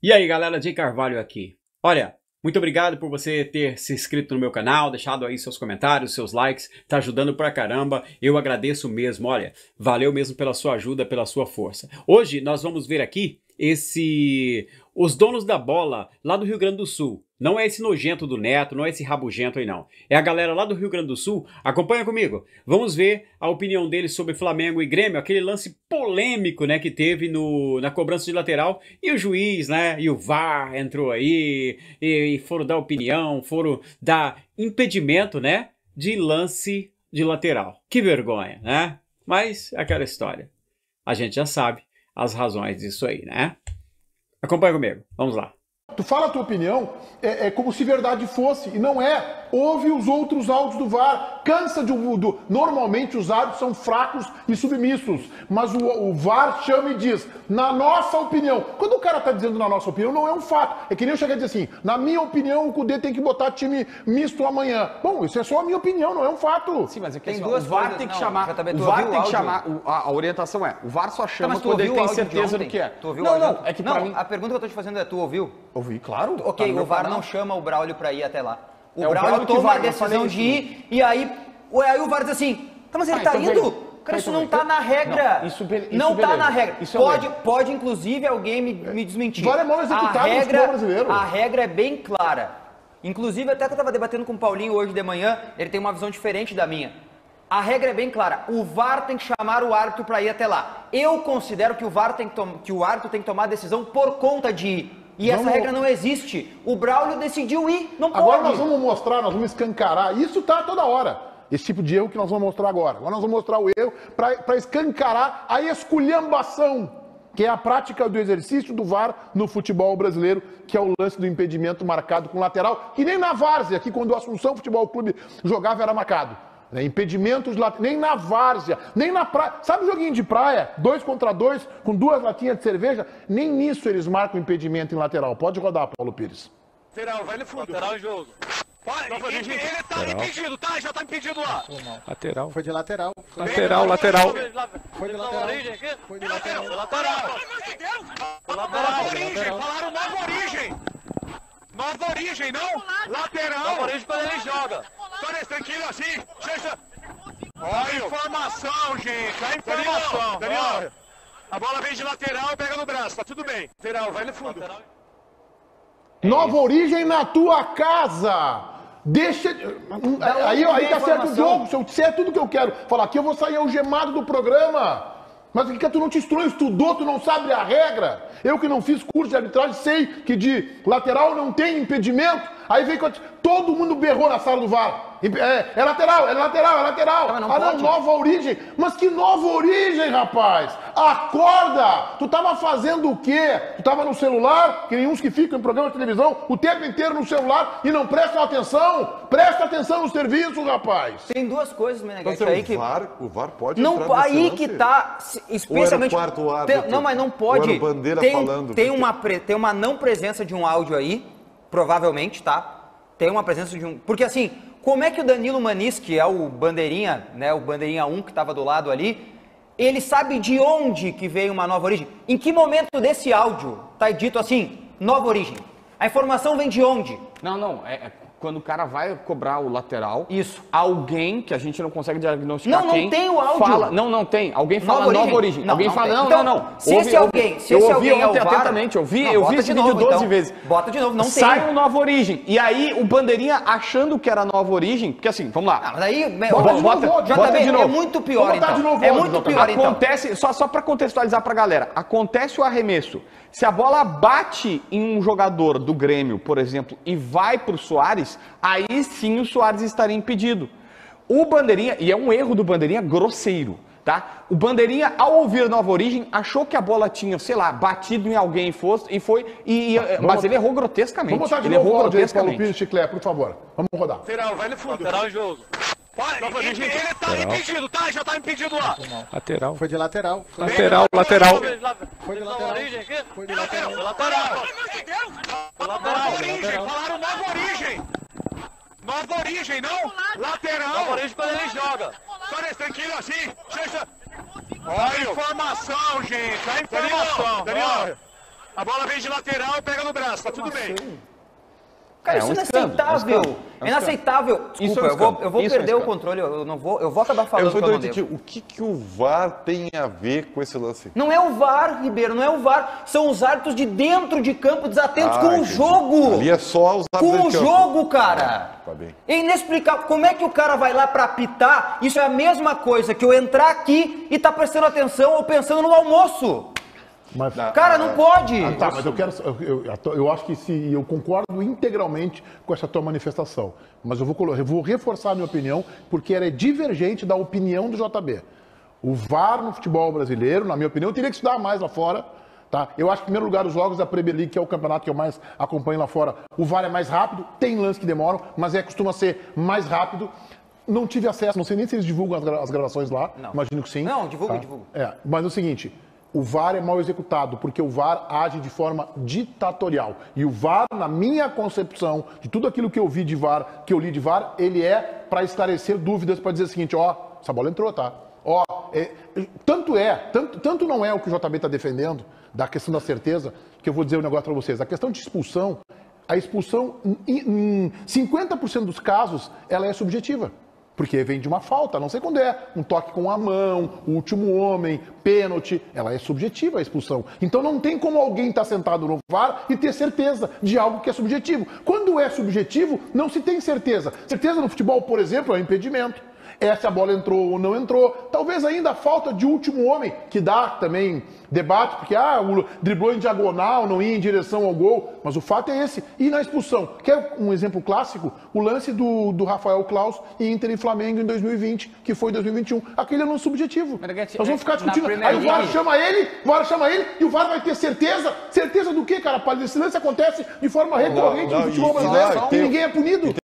E aí galera, Jay Carvalho aqui. Olha, muito obrigado por você ter se inscrito no meu canal, deixado aí seus comentários, seus likes, tá ajudando pra caramba, eu agradeço mesmo, olha, valeu mesmo pela sua ajuda, pela sua força. Hoje nós vamos ver aqui os donos da bola lá do Rio Grande do Sul. Não é esse nojento do Neto, não é esse rabugento aí não. É a galera lá do Rio Grande do Sul. Acompanha comigo. Vamos ver a opinião deles sobre Flamengo e Grêmio, aquele lance polêmico, né, que teve na cobrança de lateral. E o juiz, né, e o VAR entrou aí e foram dar opinião, foram dar impedimento, né, de lance de lateral. Que vergonha, né? Mas é aquela história. A gente já sabe as razões disso aí, né? Acompanha comigo. Vamos lá. Tu fala a tua opinião, é como se verdade fosse, e não é. Ouve os outros áudios do VAR, cansa normalmente os áudios são fracos e submissos, mas o VAR chama e diz, na nossa opinião. Quando o cara tá dizendo na nossa opinião, não é um fato. É que nem eu chegar a dizer assim, na minha opinião o Cudê tem que botar time misto amanhã. Bom, isso é só a minha opinião, não é um fato. Sim, mas é que tem assim, duas o VAR coisas, tem que não, chamar, JB, o VAR tem que chamar, a orientação é, o VAR só chama quando ele tem certeza do que é. Tu ouviu não, é que pra mim... a pergunta que eu tô te fazendo é, tu ouviu? Ouvi, claro. Ok, tá o VAR não chama o Braulio pra ir até lá. O É o Braulio Braulio que toma vai, a decisão eu falei de isso. ir, e aí o VAR diz assim, tá, mas ele tá então indo? vem. Cara, isso Então não vem. tá na regra. Não, isso não tá beleza. na regra. Isso Pode inclusive alguém me desmentir. VAR é mal executado no futebol brasileiro. A regra é bem clara. Inclusive, até que eu tava debatendo com o Paulinho hoje de manhã, ele tem uma visão diferente da minha. A regra é bem clara. O VAR tem que chamar o árbitro para ir até lá. Eu considero que o árbitro tem que tomar a decisão por conta de ir. E essa regra não existe. O Braulio decidiu ir, não pode. Agora nós vamos mostrar, nós vamos escancarar. Isso tá toda hora. Esse tipo de erro que nós vamos mostrar agora. Agora nós vamos mostrar o erro para escancarar a esculhambação, que é a prática do exercício do VAR no futebol brasileiro, que é o lance do impedimento marcado com lateral, que nem na várzea, que quando o Assunção Futebol Clube jogava era marcado. Impedimentos, nem na várzea, nem na praia. Sabe o joguinho de praia? 2 contra 2, com 2 latinhas de cerveja? Nem nisso eles marcam impedimento em lateral. Pode rodar, Paulo Pires. Lateral, vai no fundo. Lateral em jogo. Ele tá impedido, tá? Já tá impedido lá. Lateral. Foi de lateral. Lateral. Foi de lateral. Foi de lateral. Lateral. Nova origem. Falaram nova origem. Nova origem, não? Lateral. Nova origem quando ele joga. Parece tranquilo assim. Olha a informação, gente. A informação. Daniel, a bola vem de lateral e pega no braço. Tá tudo bem. Lateral, vai no fundo. Nova origem na tua casa. Deixa. Aí tá certo o jogo. Se eu disser tudo que eu quero falar aqui, eu vou sair algemado do programa. Mas o que tu não te instruiu, estudou, tu não sabe a regra? Eu que não fiz curso de arbitragem sei que de lateral não tem impedimento. Aí vem todo mundo berrou na sala do VAR. É lateral, é lateral, é lateral. Não, nova origem. Mas que nova origem, rapaz? Acorda! Tu tava fazendo o quê? Tu tava no celular, que nem uns que ficam em programa de televisão, o tempo inteiro no celular e não prestam atenção? Presta atenção no serviço, rapaz. Tem duas coisas, Meneghete, Então, aí que... o VAR pode não, entrar nesse aí lance? que tá, especialmente... Ou era o quarto árbitro? Não, mas não pode. Ou era o Bandeira falando? Tem uma não presença de um áudio aí, provavelmente, tá? Tem uma presença de um... Porque assim, como é que o Danilo Manis, que é o bandeirinha, né, o bandeirinha 1 que estava do lado ali, ele sabe de onde que veio uma nova origem? Em que momento desse áudio tá dito assim, nova origem? A informação vem de onde? Não, quando o cara vai cobrar o lateral, isso. Alguém, que a gente não consegue diagnosticar não tem o áudio. Fala, não tem. Alguém fala nova origem. Alguém fala, não. Se esse alguém eu ouvi atentamente, eu vi esse vídeo 12 vezes. Bota de novo, não tem. Sai um nova origem. E aí o bandeirinha achando que era nova origem, porque assim, vamos lá. Mas aí, bota de novo. É muito pior, então. É muito pior, então. Acontece, só pra contextualizar pra galera, acontece o arremesso. Se a bola bate em um jogador do Grêmio, por exemplo, e vai pro Soares, aí sim o Soares estaria impedido. O bandeirinha, e é um erro do bandeirinha grosseiro, tá? O bandeirinha, ao ouvir nova origem, achou que a bola tinha, sei lá, batido em alguém mas ele errou grotescamente. Vamos botar de ele novo errou o áudio aí, grotescamente. Paulo Pires, Chiclé, por favor. Vamos rodar. Lateral, vai no fundo. Lateral em jogo. Ele tá impedido, tá? Já tá impedido lá. Lateral. Foi de lateral. Lateral. Foi de lateral. Foi de lateral. Lateral. Nova origem. Falaram nova origem. Nova origem, não? Lateral. Nova origem quando ele joga. Parece tranquilo assim. Olha a informação, gente. A informação. Daniel, A bola vem de lateral, pega no braço, tá tudo bem. Cara, isso é inaceitável. É inaceitável. Desculpa, eu vou perder o controle, eu vou acabar falando que eu não devo. O que o VAR tem a ver com esse lance? Não é o VAR, Ribeiro, não é o VAR. São os árbitros de dentro de campo desatentos com o jogo. Ali é só os árbitros com o jogo, cara. Tá bem. É inexplicável. Como é que o cara vai lá pra apitar? Isso é a mesma coisa que eu entrar aqui e tá prestando atenção ou pensando no almoço. Mas, cara, não pode! Tá, mas eu acho que eu concordo integralmente com essa tua manifestação. Mas eu vou reforçar a minha opinião, porque ela é divergente da opinião do JB. O VAR no futebol brasileiro, na minha opinião, teria que estudar mais lá fora. Tá? Eu acho que, em primeiro lugar, os jogos da Premier League, que é o campeonato que eu mais acompanho lá fora, o VAR é mais rápido, tem lances que demoram, mas costuma ser mais rápido. Não tive acesso, não sei nem se eles divulgam as gravações lá, não. Imagino que sim. Não, divulga, tá? divulga. Mas é o seguinte... O VAR é mal executado, porque o VAR age de forma ditatorial. E o VAR, na minha concepção, de tudo aquilo que eu vi de VAR, que eu li de VAR, ele é para esclarecer dúvidas, para dizer o seguinte, essa bola entrou, tá? Tanto não é o que o JB está defendendo, da questão da certeza, que eu vou dizer um negócio para vocês. A questão de expulsão, a expulsão, em 50% dos casos, ela é subjetiva. Porque vem de uma falta, não sei quando é, um toque com a mão, o último homem, pênalti, ela é subjetiva a expulsão. Então não tem como alguém estar sentado no VAR e ter certeza de algo que é subjetivo. Quando é subjetivo, não se tem certeza. Certeza no futebol, por exemplo, é um impedimento. Se a bola entrou ou não entrou. Talvez ainda a falta de último homem, que dá também debate, porque o driblou em diagonal, não ia em direção ao gol. Mas o fato é esse. E na expulsão? Quer um exemplo clássico? O lance do Rafael Claus em Inter e Flamengo em 2020, que foi em 2021. Aquele é um subjetivo. Nós vamos ficar discutindo. Aí o VAR chama ele e o VAR vai ter certeza. Certeza do quê, cara? Esse lance acontece de forma recorrente no futebol brasileiro e ninguém é punido.